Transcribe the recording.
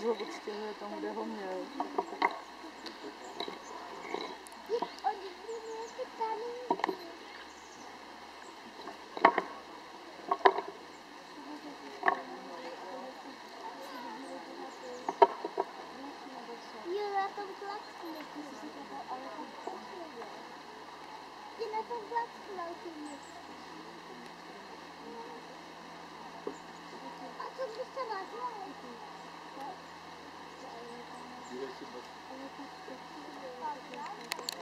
ho odstěhuje tam, kde ho měl. A co byste vás